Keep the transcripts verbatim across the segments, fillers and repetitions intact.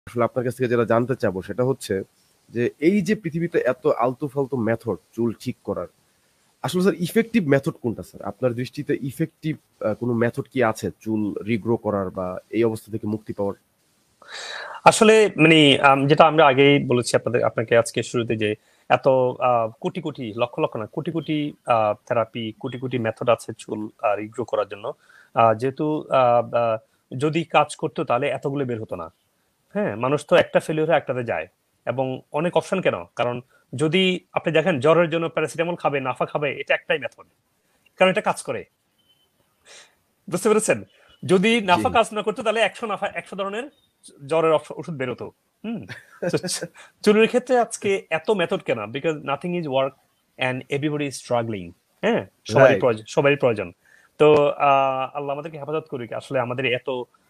আসলে আপনার কাছ থেকে যেটা জানতে চাবো সেটা হচ্ছে যে এই যে পৃথিবীতে এত আলতু ফালতু মেথড চুল ঠিক করার, আসলে স্যার ইফেক্টিভ মেথড কোনটা স্যার? আপনার দৃষ্টিতে ইফেক্টিভ কোনো মেথড কি আছে চুল রিগ্রো করার বা এই অবস্থা থেকে মুক্তি পাওয়ার? আসলে মানে যেটা আমরা আগেই বলেছি আপনাদের আপনাকে আজকে শুরুতে, যে এত কোটি কোটি লক্ষ লক্ষ না কোটি কোটি থেরাপি, কোটি কোটি মেথড আছে চুল রিগ্রো করার জন্য। যেহেতু যদি কাজ করতো তাহলে এতগুলো বের হতো না। হ্যাঁ, মানুষ তো একটা ফেলিওরে একটাতে যায়, এবং অনেক অপশন কেন, কারণ যদি আপনি দেখেন জ্বরের জন্য প্যারাসিটামল খাবে, নাফা খাবে, এটা একটাই মেথড, কারণ এটা কাজ করে। বুঝতে পেরেছেন? যদি নাফা কাজ না করতো তাহলে একশো নাফা একশো ধরনের জ্বরের ওষুধ বেরোতো। হম চুলের ক্ষেত্রে আজকে এত মেথড কেন? Because nothing is work and everybody is struggling. হ্যাঁ, সবারই প্রয়োজন, সবারই প্রয়োজন। তো আহ আল্লাহ আমাদেরকে হেফাজত করুক। আসলে আমাদের এত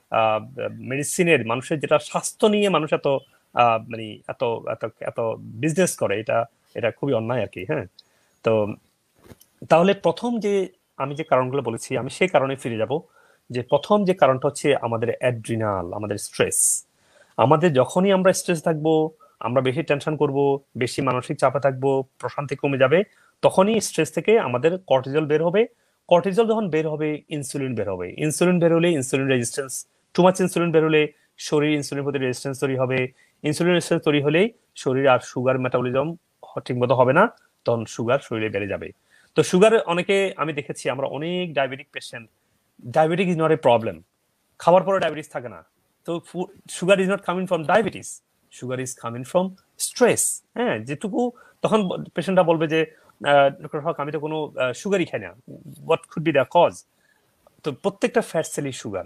মেডিসিনের, মানুষের যেটা স্বাস্থ্য নিয়ে মানুষ এত মানে এত এত এত বিজনেস করে, এটা এটা খুবই অন্যায় আর কি। হ্যাঁ, তো তাহলে প্রথম যে আমি যে কারণগুলো বলেছি, আমি সেই কারণে ফিরে যাব। যে প্রথম যে কারণটা হচ্ছে আমাদের অ্যাড্রিনাল, আমাদের স্ট্রেস। আমাদের যখনই আমরা স্ট্রেস থাকবো, আমরা বেশি টেনশন করব, বেশি মানসিক চাপে থাকবো, প্রশান্তি কমে যাবে, তখনই স্ট্রেস থেকে আমাদের কর্টিজল বের হবে। কর্টিজল যখন বের হবে, ইনসুলিন বের হবে। ইনসুলিন বের হলে insulin resistance, too much insulin বের হলে শরীর ইনসুলিনের প্রতি রেজিস্ট্যান্স তৈরি হবে। ইনসুলিন রেজিস্ট্যান্স তৈরি হলেই শরীর আর সুগার মেটাবলিজম ঠিকমতো হবে না, তখন সুগার শরীরে বেড়ে যাবে। তো সুগার অনেকে আমি দেখেছি, আমরা অনেক diabetic patient, diabetic is not a problem, খাওয়ার পরে ডায়াবেটিস থাকে না। তো sugar is not coming from diabetes, sugar is coming from stress. হ্যাঁ, যেটুকু তখন পেশেন্টরা বলবে যে ডক্টর হক আমি তো কোনো সুগারই খাই না, what could be the cause? তো প্রত্যেকটা ফ্যাট সেলই সুগার।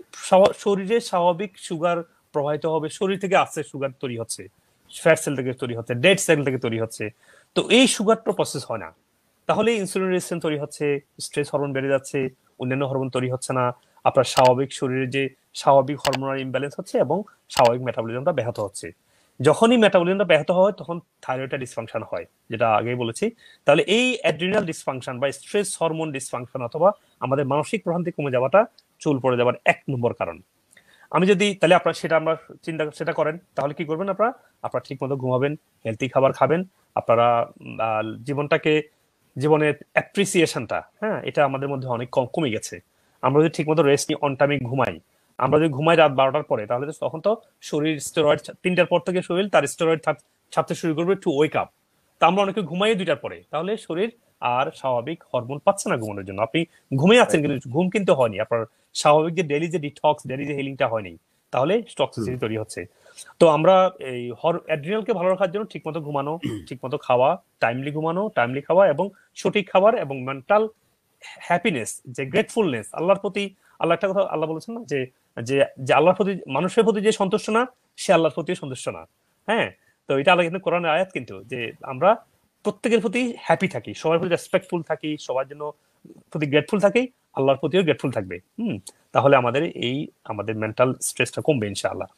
শরীরে স্বাভাবিক সুগার প্রবাহিত হবে, শরীর থেকে আসছে সুগার তৈরি হচ্ছে, ফ্যাট সেল থেকে তৈরি হচ্ছে, ডেড সেল থেকে তৈরি হচ্ছে। তো এই সুগারটা প্রসেস হয় না, তাহলে ইনসুলিন রেজিস্ট্যান্স তৈরি হচ্ছে, স্ট্রেস হরমোন বেড়ে যাচ্ছে, অন্যান্য হরমোন তৈরি হচ্ছে না, আপনার স্বাভাবিক শরীরে যে স্বাভাবিক হরমোনাল ইমব্যালেন্স হচ্ছে এবং স্বাভাবিক মেটাবলিজমটা ব্যাহত হচ্ছে। যখনই মেটাবলিজমটা ব্যাহত হয় তখন থাইরয়েডটা ডিসফাংশন হয়, যেটা আগেই বলেছি। তাহলে এই অ্যাড্রিনাল ডিসফাংশন বা স্ট্রেস হরমোন ডিসফাংশন অথবা আমাদের মানসিক প্রশান্তি কমে যাওয়াটা চুল পড়ে যাওয়ার এক নম্বর কারণ। আমি যদি তাহলে আপনার সেটা আমরা চিন্তা সেটা করেন, তাহলে কি করবেন? আপনারা আপনারা ঠিক মতো ঘুমাবেন, হেলদি খাবার খাবেন, আপনারা জীবনটাকে, জীবনের অ্যাপ্রিসিয়েশনটা, হ্যাঁ, এটা আমাদের মধ্যে অনেক কম কমে গেছে। আমরা যদি ঠিকমতো রেস্ট নিই, অন টাইমে ঘুমাই, আমরা যদি ঘুমাই রাত বারোটার পরে, তাহলে তখন তো শরীর স্টেরয়েড, তিনটার পর থেকে শরীর তার স্টেরয়েড ছাড়তে শুরু করবে টু ওয়েক আপ। তা আমরা অনেকে ঘুমাই দুইটার পরে, তাহলে শরীর আর স্বাভাবিক হরমোন পাচ্ছে না ঘুমানোর জন্য। আপনি ঘুমিয়ে আছেন কিন্তু ঘুম কিন্তু হয়নি, আপনার স্বাভাবিক যে ডেলি যে ডিটক্স, ডেলি যে হিলিংটা হয়নি, তাহলে টক্সিসিটি তৈরি হচ্ছে। তো আমরা এই অ্যাড্রিনালকে ভালো রাখার জন্য ঠিকমতো ঘুমানো, ঠিকমতো খাওয়া, টাইমলি ঘুমানো, টাইমলি খাওয়া এবং সঠিক খাবার এবং মেন্টাল হ্যাপিনেস, যে গ্রেটফুলনেস আল্লাহর প্রতি। আল্লাহ একটা কথা আল্লাহ বলেছেন না, যে যে আল্লাহর প্রতি, মানুষের প্রতি যে সন্তুষ্ট না, সে আল্লাহর প্রতি সন্তুষ্ট না। হ্যাঁ, তো এটা আল্লাহ কিন্তু কোরআনের আয়াত, কিন্তু যে আমরা প্রত্যেকের প্রতি হ্যাপি থাকি, সবার প্রতি রেসপেক্টফুল থাকি, সবার জন্য প্রতি গ্রেটফুল থাকি, আল্লাহর প্রতিও গ্রেটফুল থাকবে। হুম তাহলে আমাদের এই আমাদের মেন্টাল স্ট্রেসটা কমবে ইনশাআল্লাহ।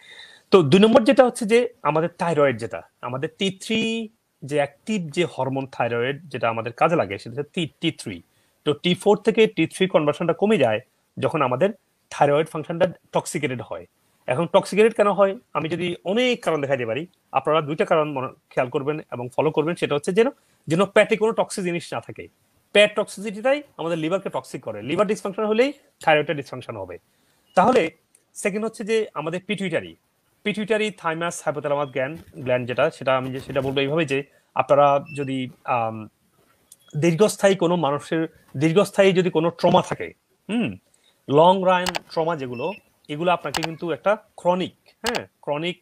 তো দুই নম্বর যেটা হচ্ছে যে আমাদের থাইরয়েড, যেটা আমাদের টি থ্রি, যে অ্যাক্টিভ যে হরমোন থাইরয়েড যেটা আমাদের কাজে লাগে, সেটা হচ্ছে টি থ্রি। তো টি ফোর থেকে টি থ্রি কনভার্সনটা কমে যায় যখন আমাদের থাইরয়েড ফাংশনটা টক্সিকেটেড হয়। এখন টক্সিকেটেড কেন হয়? আমি যদি অনেক কারণ দেখাইতে পারি, আপনারা দুইটা কারণ খেয়াল করবেন এবং ফলো করবেন। সেটা হচ্ছে যেন যেন পেটে কোনো টক্সিক জিনিস না থাকে। পেট টক্সিসিটিটাই আমাদের লিভারকে টক্সিক করে, লিভার ডিসফাংশন হলেই থাইরয়েডটা ডিসফাংশন হবে। তাহলে সেকেন্ড হচ্ছে যে আমাদের pituitary, pituitary thymus hypothalamus gland gland যেটা, সেটা আমি যে সেটা বলবো এইভাবে, যে আপনারা যদি দীর্ঘস্থায়ী কোনো মানুষের দীর্ঘস্থায়ী যদি কোনো ট্রমা থাকে, হুম লং রান ট্রমা যেগুলো, এগুলো আপনাকে কিন্তু একটা ক্রনিক, হ্যাঁ ক্রনিক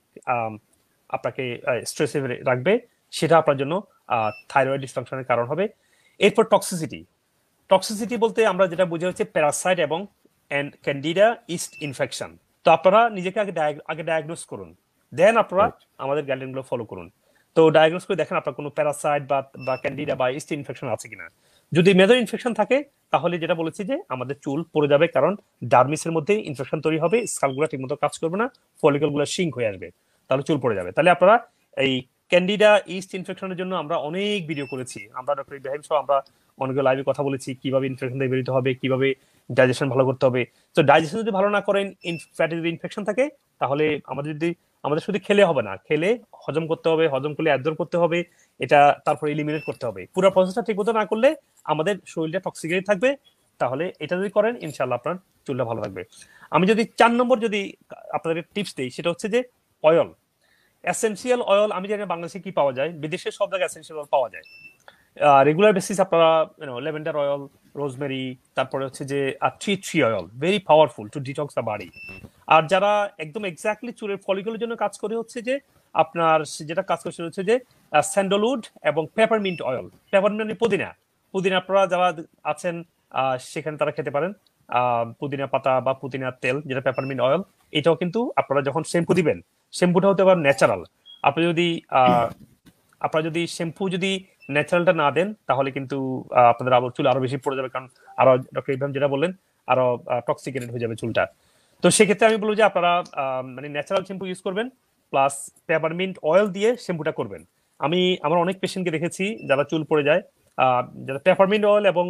আপনাকে স্ট্রেসে রাখবে, সেটা আপনার জন্য থাইরয়েড ডিসফাংশনের কারণ হবে। এরপর টক্সিসিটি, টক্সিসিটি বলতে আমরা যেটা বুঝি হচ্ছে প্যারাসাইট এবং ক্যান্ডিডা ইস্ট ইনফেকশন। তো আপনারা নিজেকে আগে আগে ডায়াগনোস করুন, দেন আপনারা আমাদের গাইডলাইনগুলো ফলো করুন। তো ডায়াগনোস করে দেখেন আপনার কোনো প্যারাসাইট বা বা ক্যান্ডিডা বা ইস্ট ইনফেকশন আছে কিনা। যদি মেজর ইনফেকশন থাকে, তাহলে যেটা বলেছি যে আমাদের চুল পড়ে যাবে, কারণ ডার্মিসের মধ্যে ইনফেকশন তৈরি হবে, স্কালগুলো ঠিকমতো কাজ করবে না, ফলিকলগুলো শিঙ্ক হয়ে আসবে, তাহলে চুল পড়ে যাবে। তাহলে আপনারা এই ক্যান্ডিডা ইস্ট ইনফেকশনের জন্য আমরা অনেক ভিডিও করেছি, আমরা ডক্টর ইব্রাহিম সহ আমরা অনেকে লাইভে কথা বলেছি কিভাবে ইনফেকশন থেকে বেরোতে হবে, কিভাবে ডাইজেশন ভালো করতে হবে। তো ডাইজেশন যদি ভালো না করেন, ফ্যাটে যদি ইনফেকশন থাকে, তাহলে আমাদের যদি আমাদের শুধু খেলে হবে না, খেলে হজম করতে হবে, হজম করলে অ্যাবজর্ব করতে হবে, এটা তারপর এলিমিনেট করতে হবে। পুরো প্রসেসটা ঠিক মতো না করলে আমাদের শরীরটা টক্সিকেট থাকবে। তাহলে এটা যদি করেন ইনশাল্লাহ আপনার চুলটা ভালো থাকবে। আমি যদি চার নম্বর যদি আপনাদের টিপস দিই, সেটা হচ্ছে যে অয়েল, এসেনশিয়াল অয়েল। আমি জানি বাংলাদেশে কি পাওয়া যায়, বিদেশে সব জায়গায় এসেনশিয়াল অয়েল পাওয়া যায়। রেগুলার বেসিস আপনারা লেভেন্ডার অয়েল, রোজমেরি, তারপরে হচ্ছে যে tree tree oil, very powerful to detox the body. আর যারা একদম এক্স্যাক্টলি চুলের ফলিকলের জন্য কাজ করে হচ্ছে যে আপনার যেটা কাজ করছে হচ্ছে যে স্যান্ডালউড এবং পেপারমিন্ট অয়েল। পেপারমিন্ট মানে পুদিনা, পুদিনা আপনারা যারা আছেন সেখানে তারা খেতে পারেন। পুদিনা পাতা বা পুদিনার তেল, যেটা পেপারমিন্ট অয়েল, এটাও কিন্তু আপনারা যখন শ্যাম্পু দিবেন, শ্যাম্পুটা হতে পারে ন্যাচারাল। আপনি যদি আহ আপনারা যদি শ্যাম্পু যদি ন্যাচারালটা না দেন তাহলে কিন্তু আপনাদের আবার চুল আরো বেশি পড়ে যাবে, কারণ আরো ডক্টর ইব্রাহিম যেটা বললেন আরো টক্সিকেটেড হয়ে যাবে চুলটা। তো সেক্ষেত্রে আমি বলবো যে আপনারা মানে ন্যাচারাল শ্যাম্পু ইউজ করবেন, প্লাস পেপারমিন্ট অয়েল দিয়ে শ্যাম্পুটা করবেন। আমি আমার অনেক পেশেন্টকে দেখেছি যারা চুল পড়ে যায়, যারা পেপারমিন্ট অয়েল এবং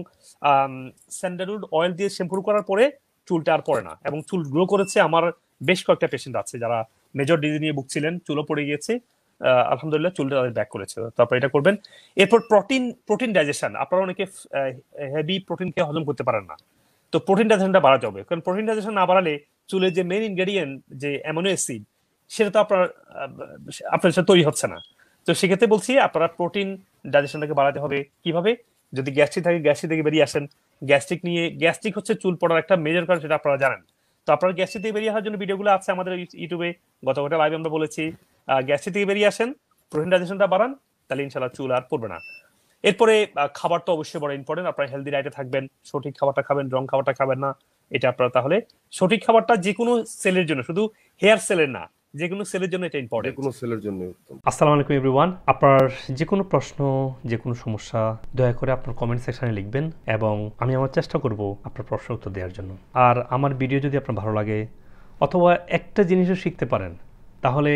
স্যান্ডালউড অয়েল দিয়ে শ্যাম্পু করার পরে চুলটা আর পড়ে না এবং চুল গ্রো করেছে। আমার বেশ কয়েকটা পেশেন্ট আছে যারা মেজর ডিজিজ নিয়ে ভুগছিলেন, চুলও পড়ে গিয়েছে, আলহামদুলিল্লাহ চুলটা তাদের ব্যাক করেছে। তারপর এটা করবেন। এরপর প্রোটিন, প্রোটিন ডাইজেশন। আপনারা অনেকে হেভি প্রোটিন খেয়ে হজম করতে পারেন না, তো প্রোটিন ডাইজেশনটা বাড়াতে হবে, কারণ প্রোটিন ডাইজেশন না বাড়ালে চুলের যে মেইন ইনগ্রেডিয়েন্ট যে অ্যামিনো অ্যাসিড, সেটা তো আপনার আপনার সাথে তৈরি হচ্ছে না। তো সেক্ষেত্রে বলছি আপনারা প্রোটিন ডাইজেশনটাকে বাড়াতে হবে। কিভাবে? যদি গ্যাস্ট্রিক থাকে গ্যাস্ট্রিক থেকে বেরিয়ে আসেন। গ্যাস্ট্রিক নিয়ে, গ্যাস্ট্রিক হচ্ছে চুল পড়ার একটা মেজর কারণ, সেটা আপনারা জানেন। তো আপনারা গ্যাস্ট্রিক থেকে বেরিয়ে আসার জন্য ভিডিওগুলো আছে আমাদের ইউটিউবে, গত গত লাইভে আমরা বলেছি। গ্যাস্ট্রিক থেকে বেরিয়ে আসেন, প্রোটিন ডাইজেশনটা বাড়ান, তাহলে ইনশাল্লাহ চুল আর পড়বে না। এরপরে খাবার তো অবশ্যই বড় ইম্পর্টেন্ট। আপনারা হেলদি ডায়েটে থাকবেন, সঠিক খাবারটা খাবেন, রং খাবারটা খাবেন না। এটা আপনারা তাহলে সঠিক খাবারটা যে কোনো সেলের জন্য, শুধু হেয়ার সেলের না, যে কোনো সেলের জন্য এটা ইম্পর্টেন্ট, যে কোনো সেলের জন্য উত্তম। আসসালামু আলাইকুম এভরিওয়ান। আপনার যে কোনো প্রশ্ন, যে কোনো সমস্যা দয়া করে আপনার কমেন্ট সেকশনে লিখবেন এবং আমি আমার চেষ্টা করব আপনার প্রশ্ন উত্তর দেওয়ার জন্য। আর আমার ভিডিও যদি আপনার ভালো লাগে অথবা একটা জিনিসও শিখতে পারেন, তাহলে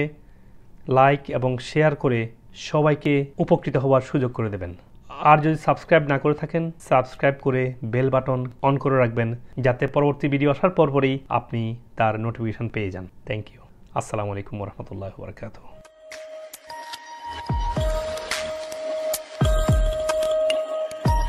লাইক এবং শেয়ার করে সবাইকে উপকৃত হওয়ার সুযোগ করে দেবেন। আর যদি সাবস্ক্রাইব না করে থাকেন, সাবস্ক্রাইব করে বেল বাটন অন করে রাখবেন, যাতে পরবর্তী ভিডিও আসার পরপরই আপনি তার নোটিফিকেশন পেয়ে যান। Thank you. আসসালামু আলাইকুম ওয়া রাহমাতুল্লাহি ওয়া বারাকাতুহু।